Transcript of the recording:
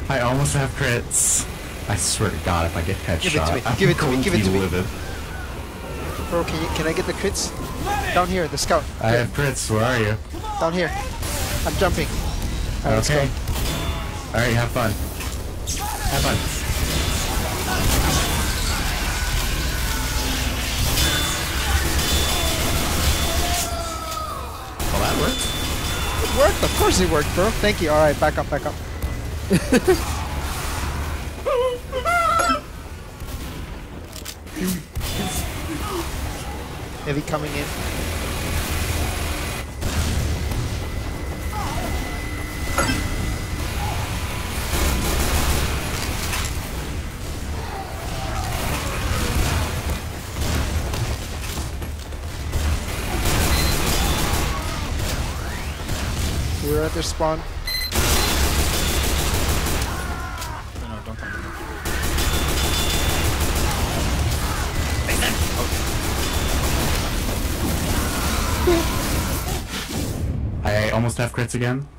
I almost have crits. I swear to God, if I get headshot, Give it to me. Give it to me. livid. Bro, can I get the crits? Down here, the scout. I have crits. Where are you? Down here. I'm jumping. All right, Okay. let's go. All right, have fun. Have fun. Well, that worked. It worked. Of course it worked, bro. Thank you. All right, back up, back up. Heavy coming in. We're at their spawn. No, don't come. I almost have crits again.